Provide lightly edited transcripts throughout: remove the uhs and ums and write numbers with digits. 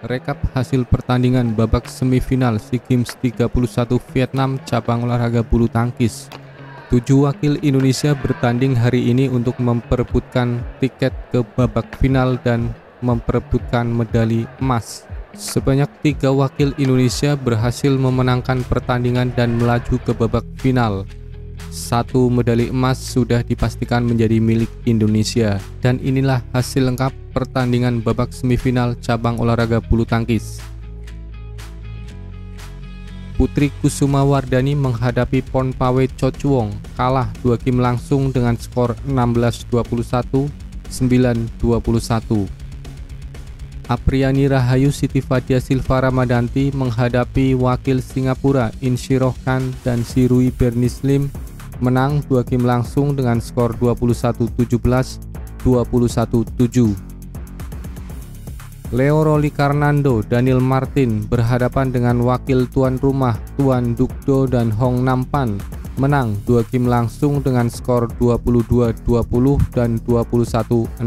Rekap hasil pertandingan babak semifinal SEA Games 31 Vietnam cabang olahraga bulu tangkis. 7 wakil Indonesia bertanding hari ini untuk memperebutkan tiket ke babak final dan memperebutkan medali emas. Sebanyak 3 wakil Indonesia berhasil memenangkan pertandingan dan melaju ke babak final. 1 medali emas sudah dipastikan menjadi milik Indonesia, dan inilah hasil lengkap pertandingan babak semifinal cabang olahraga bulu tangkis. Putri Kusumawardhani menghadapi Pornpawe Chochuong, kalah 2 game langsung dengan skor 16-21, 9-21. Apriani Rahayu Siti Fadia Silva Ramadanti menghadapi wakil Singapura Insyirah Khan dan Sirui Bernislim, menang 2 game langsung dengan skor 21-17, 21-7. Leo Rolikarnando Daniel Martin berhadapan dengan wakil tuan rumah Tuan Dukdo dan Hong Nampan, menang 2 game langsung dengan skor 22-20 dan 21-16.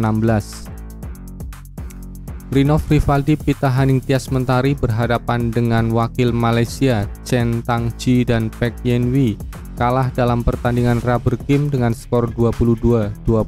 Rinov Rivaldi Pita Haningtyas Mentari berhadapan dengan wakil Malaysia Chen Tangji dan Pek Yenwi, kalah dalam pertandingan rubber game dengan skor 22-20,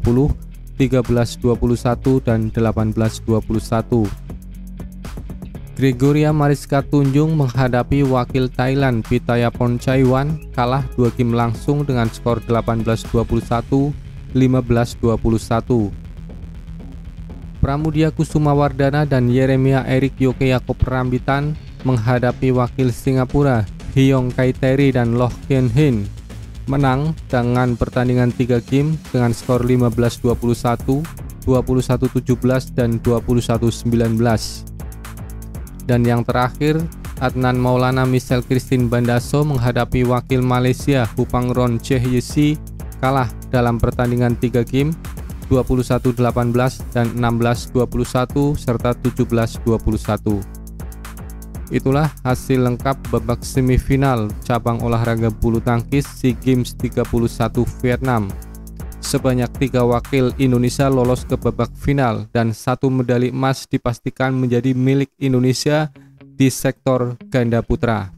13-21 dan 18-21. Gregoria Mariska Tunjung menghadapi wakil Thailand Pitayapon Chaiwan, kalah 2 game langsung dengan skor 18-21, 15-21. Pramudia Kusumawardana dan Yeremia Erik Yoke Yakob Rambitan menghadapi wakil Singapura Hyong Kai Terry dan Loh Kien Hin, menang dengan pertandingan 3 game dengan skor 15-21, 21-17 dan 21-19. Dan yang terakhir, Adnan Maulana Michelle Christine Bandaso menghadapi wakil Malaysia Hupangron Chehyesi, kalah dalam pertandingan 3 game 21-18 dan 16-21 serta 17-21. Itulah hasil lengkap babak semifinal cabang olahraga bulu tangkis SEA Games 31 Vietnam. Sebanyak 3 wakil Indonesia lolos ke babak final dan 1 medali emas dipastikan menjadi milik Indonesia di sektor ganda putra.